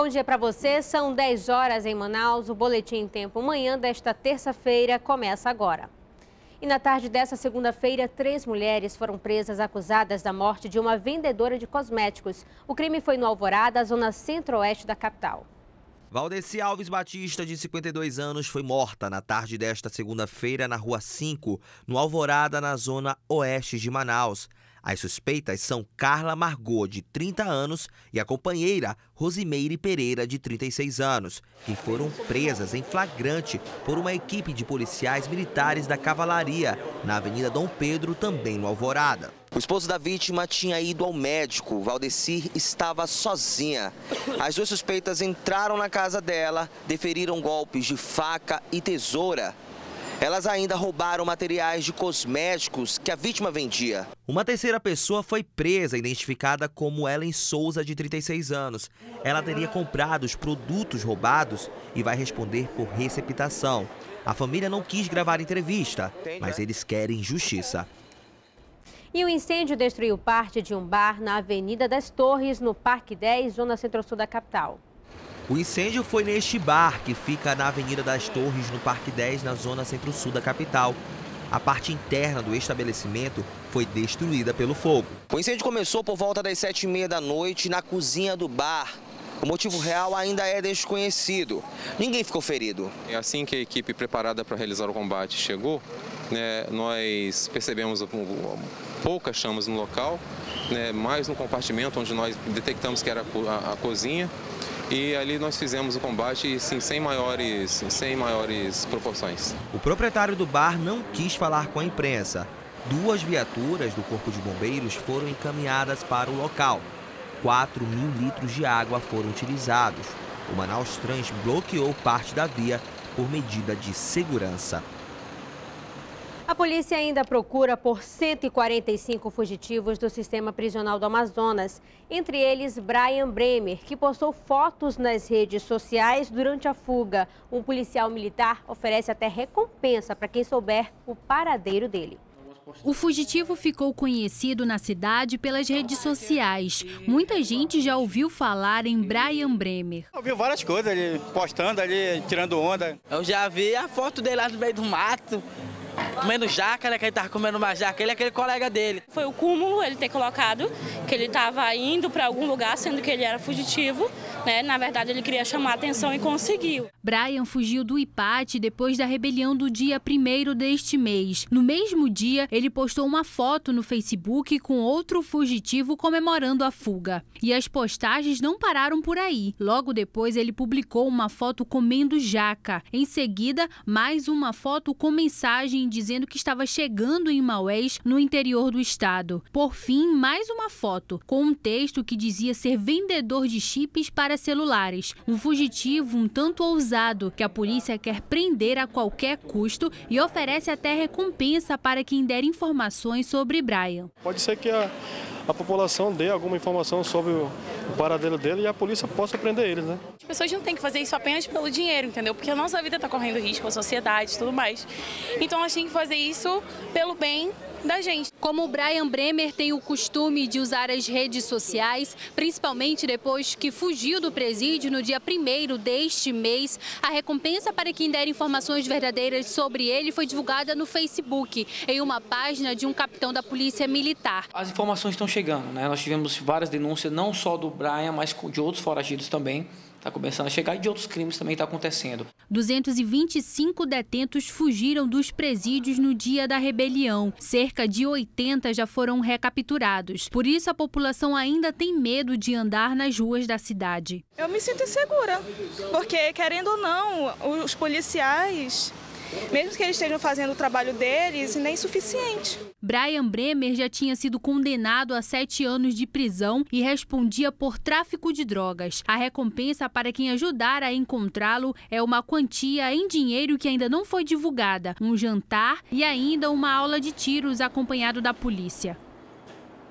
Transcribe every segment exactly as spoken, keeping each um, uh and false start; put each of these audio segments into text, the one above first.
Bom dia para você, são dez horas em Manaus. O Boletim em Tempo Manhã desta terça-feira começa agora. E na tarde dessa segunda-feira, três mulheres foram presas acusadas da morte de uma vendedora de cosméticos. O crime foi no Alvorada, zona centro-oeste da capital. Valdeci Alves Batista, de cinquenta e dois anos, foi morta na tarde desta segunda-feira na Rua cinco, no Alvorada, na zona oeste de Manaus. As suspeitas são Carla Margot, de trinta anos, e a companheira Rosimeire Pereira, de trinta e seis anos, que foram presas em flagrante por uma equipe de policiais militares da Cavalaria, na Avenida Dom Pedro, também no Alvorada. O esposo da vítima tinha ido ao médico. Valdeci estava sozinha. As duas suspeitas entraram na casa dela, deferiram golpes de faca e tesoura. Elas ainda roubaram materiais de cosméticos que a vítima vendia. Uma terceira pessoa foi presa, identificada como Ellen Souza, de trinta e seis anos. Ela teria comprado os produtos roubados e vai responder por receptação. A família não quis gravar entrevista, mas eles querem justiça. E o incêndio destruiu parte de um bar na Avenida das Torres, no Parque dez, zona centro-sul da capital. O incêndio foi neste bar, que fica na Avenida das Torres, no Parque dez, na zona centro-sul da capital. A parte interna do estabelecimento foi destruída pelo fogo. O incêndio começou por volta das sete e meia da noite na cozinha do bar. O motivo real ainda é desconhecido. Ninguém ficou ferido. Assim que a equipe preparada para realizar o combate chegou, né, nós percebemos poucas chamas no local, né, mais no compartimento onde nós detectamos que era a, a cozinha. E ali nós fizemos o combate sim, sem, maiores, sem maiores proporções. O proprietário do bar não quis falar com a imprensa. Duas viaturas do Corpo de Bombeiros foram encaminhadas para o local. quatro mil litros de água foram utilizados. O Manaus Trans bloqueou parte da via por medida de segurança. A polícia ainda procura por cento e quarenta e cinco fugitivos do sistema prisional do Amazonas. Entre eles, Brian Bremer, que postou fotos nas redes sociais durante a fuga. Um policial militar oferece até recompensa para quem souber o paradeiro dele. O fugitivo ficou conhecido na cidade pelas redes sociais. Muita gente já ouviu falar em Brian Bremer. Eu vi várias coisas, ele postando ali, tirando onda. Eu já vi a foto dele lá no meio do mato, comendo jaca, né, que ele tava comendo uma jaca, ele é aquele colega dele. Foi o cúmulo ele ter colocado que ele estava indo para algum lugar, sendo que ele era fugitivo, né? Na verdade, ele queria chamar a atenção e conseguiu. Brian fugiu do I P A T depois da rebelião do dia primeiro deste mês. No mesmo dia, ele postou uma foto no Facebook com outro fugitivo comemorando a fuga. E as postagens não pararam por aí. Logo depois, ele publicou uma foto comendo jaca. Em seguida, mais uma foto com mensagem dizendo que estava chegando em Maués, no interior do estado. Por fim, mais uma foto com um texto que dizia ser vendedor de chips para celulares. Um fugitivo um tanto ousado que a polícia quer prender a qualquer custo e oferece até recompensa para quem der informações sobre Brian. Pode ser que a, a população dê alguma informação sobre o, o paradeiro dele e a polícia possa prender ele, né? As pessoas não têm que fazer isso apenas pelo dinheiro, entendeu? Porque a nossa vida está correndo risco, a sociedade e tudo mais. Então elas têm que fazer isso pelo bem da gente. Como o Brian Bremer tem o costume de usar as redes sociais, principalmente depois que fugiu do presídio no dia primeiro deste mês, a recompensa para quem der informações verdadeiras sobre ele foi divulgada no Facebook, em uma página de um capitão da Polícia Militar. As informações estão chegando, né? Nós tivemos várias denúncias, não só do Brian, mas de outros foragidos também. Está começando a chegar e de outros crimes também está acontecendo. duzentos e vinte e cinco detentos fugiram dos presídios no dia da rebelião. Cerca de oitenta já foram recapturados. Por isso, a população ainda tem medo de andar nas ruas da cidade. Eu me sinto insegura, porque, querendo ou não, os policiais, mesmo que eles estejam fazendo o trabalho deles, nem é suficiente. Brian Bremer já tinha sido condenado a sete anos de prisão e respondia por tráfico de drogas. A recompensa para quem ajudar a encontrá-lo é uma quantia em dinheiro que ainda não foi divulgada, um jantar e ainda uma aula de tiros acompanhado da polícia.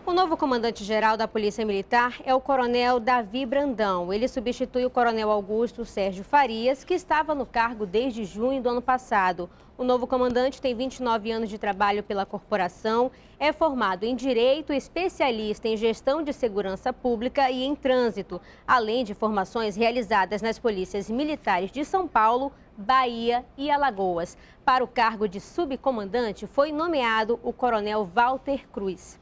O novo comandante-geral da Polícia Militar é o coronel Davi Brandão. Ele substitui o coronel Augusto Sérgio Farias, que estava no cargo desde junho do ano passado. O novo comandante tem vinte e nove anos de trabalho pela corporação, é formado em Direito, especialista em Gestão de Segurança Pública e em Trânsito, além de formações realizadas nas polícias militares de São Paulo, Bahia e Alagoas. Para o cargo de subcomandante foi nomeado o coronel Walter Cruz.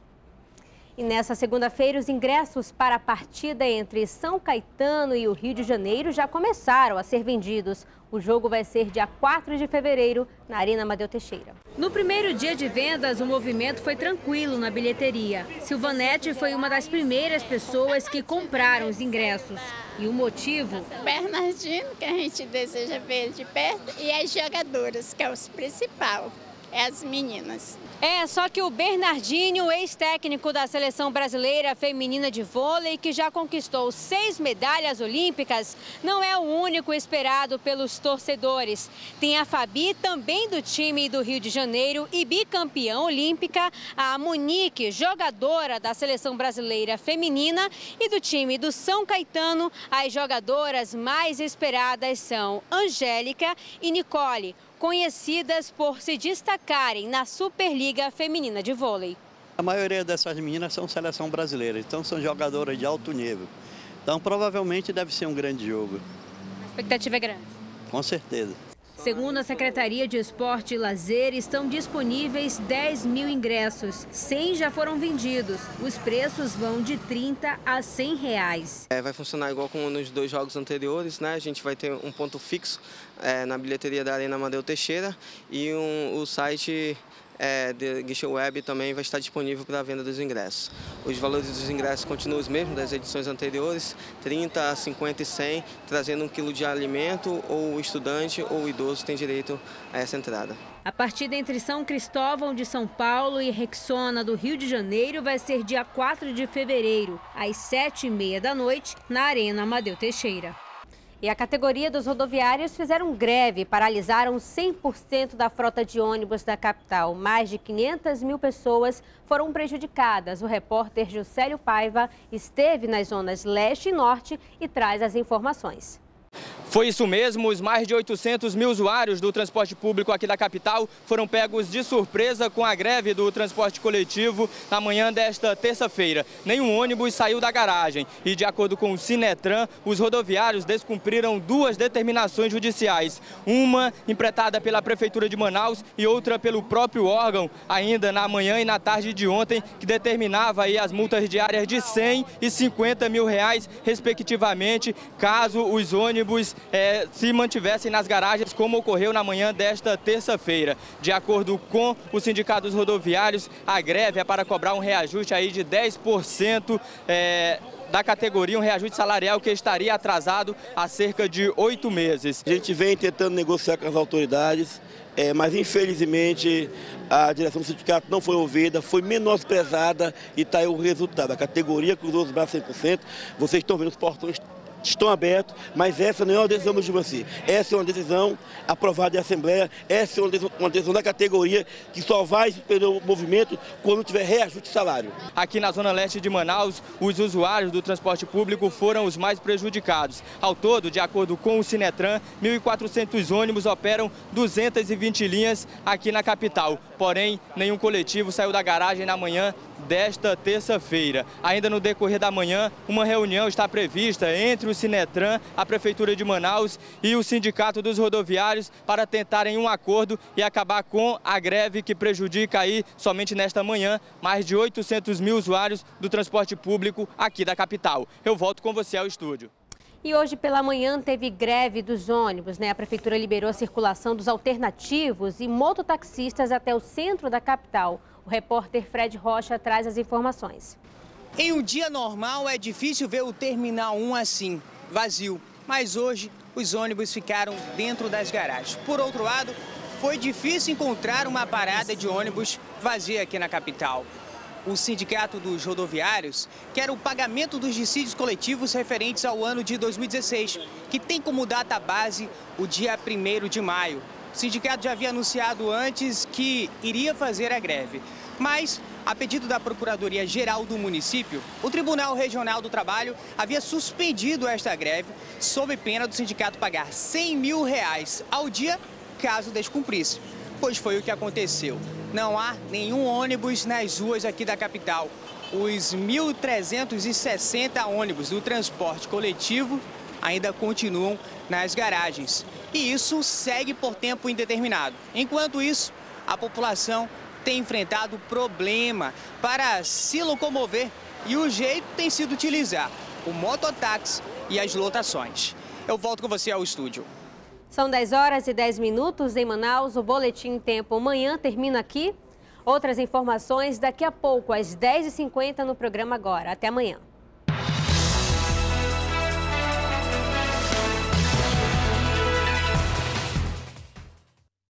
E nessa segunda-feira, os ingressos para a partida entre São Caetano e o Rio de Janeiro já começaram a ser vendidos. O jogo vai ser dia quatro de fevereiro, na Arena Amadeu Teixeira. No primeiro dia de vendas, o movimento foi tranquilo na bilheteria. Silvanete foi uma das primeiras pessoas que compraram os ingressos. E o motivo? Bernardino, que a gente deseja ver de perto, e as jogadoras, que é o principal. É as meninas. É, só que o Bernardinho, ex-técnico da Seleção Brasileira Feminina de Vôlei, que já conquistou seis medalhas olímpicas, não é o único esperado pelos torcedores. Tem a Fabi, também do time do Rio de Janeiro e bicampeã olímpica, a Monique, jogadora da Seleção Brasileira Feminina, e do time do São Caetano, as jogadoras mais esperadas são Angélica e Nicole, conhecidas por se destacarem na Superliga Feminina de Vôlei. A maioria dessas meninas são seleção brasileira, então são jogadoras de alto nível. Então provavelmente deve ser um grande jogo. A expectativa é grande? Com certeza. Segundo a Secretaria de Esporte e Lazer, estão disponíveis dez mil ingressos. cem já foram vendidos. Os preços vão de trinta a cem reais. É, vai funcionar igual como nos dois jogos anteriores, né? A gente vai ter um ponto fixo é, na bilheteria da Arena Amadeu Teixeira e um, o site é, de guichê web também vai estar disponível para a venda dos ingressos. Os valores dos ingressos continuam os mesmos das edições anteriores, trinta, cinquenta e cem, trazendo um quilo de alimento, ou o estudante ou o idoso tem direito a essa entrada. A partida entre São Cristóvão de São Paulo e Rexona do Rio de Janeiro vai ser dia quatro de fevereiro, às sete e meia da noite, na Arena Amadeu Teixeira. E a categoria dos rodoviários fizeram greve, paralisaram cem por cento da frota de ônibus da capital. Mais de quinhentas mil pessoas foram prejudicadas. O repórter Juscelio Paiva esteve nas zonas leste e norte e traz as informações. Foi isso mesmo, os mais de oitocentos mil usuários do transporte público aqui da capital foram pegos de surpresa com a greve do transporte coletivo na manhã desta terça-feira. Nenhum ônibus saiu da garagem e, de acordo com o Sinetran, os rodoviários descumpriram duas determinações judiciais. Uma empretada pela Prefeitura de Manaus e outra pelo próprio órgão, ainda na manhã e na tarde de ontem, que determinava aí as multas diárias de cem e cinquenta mil reais, respectivamente, caso os ônibus É, se mantivessem nas garagens, como ocorreu na manhã desta terça-feira. De acordo com os sindicatos rodoviários, a greve é para cobrar um reajuste aí de dez por cento é, da categoria, um reajuste salarial que estaria atrasado há cerca de oito meses. A gente vem tentando negociar com as autoridades, é, mas infelizmente a direção do sindicato não foi ouvida, foi menosprezada e está aí o resultado. A categoria cruzou os braços cem por cento, vocês estão vendo os portões estão abertos, mas essa não é uma decisão de você. Essa é uma decisão aprovada em Assembleia, essa é uma decisão, uma decisão da categoria que só vai suspender o movimento quando tiver reajuste de salário. Aqui na zona leste de Manaus, os usuários do transporte público foram os mais prejudicados. Ao todo, de acordo com o Sinetran, mil e quatrocentos ônibus operam duzentas e vinte linhas aqui na capital. Porém, nenhum coletivo saiu da garagem na manhã desta terça-feira. Ainda no decorrer da manhã, uma reunião está prevista entre o Sinetran, a Prefeitura de Manaus e o Sindicato dos Rodoviários para tentarem um acordo e acabar com a greve que prejudica aí, somente nesta manhã, mais de oitocentos mil usuários do transporte público aqui da capital. Eu volto com você ao estúdio. E hoje pela manhã teve greve dos ônibus, né? A Prefeitura liberou a circulação dos alternativos e mototaxistas até o centro da capital. O repórter Fred Rocha traz as informações. Em um dia normal é difícil ver o Terminal um assim, vazio. Mas hoje os ônibus ficaram dentro das garagens. Por outro lado, foi difícil encontrar uma parada de ônibus vazia aqui na capital. O Sindicato dos Rodoviários quer o pagamento dos dissídios coletivos referentes ao ano de dois mil e dezesseis, que tem como data base o dia primeiro de maio. O sindicato já havia anunciado antes que iria fazer a greve, mas, a pedido da Procuradoria-Geral do município, o Tribunal Regional do Trabalho havia suspendido esta greve sob pena do sindicato pagar cem mil reais ao dia caso descumprisse. Pois foi o que aconteceu. Não há nenhum ônibus nas ruas aqui da capital. Os mil trezentos e sessenta ônibus do transporte coletivo ainda continuam nas garagens. E isso segue por tempo indeterminado. Enquanto isso, a população tem enfrentado problema para se locomover e o jeito tem sido utilizar o mototáxi e as lotações. Eu volto com você ao estúdio. São dez horas e dez minutos em Manaus. O Boletim Tempo Amanhã termina aqui. Outras informações daqui a pouco, às dez e cinquenta no programa Agora. Até amanhã.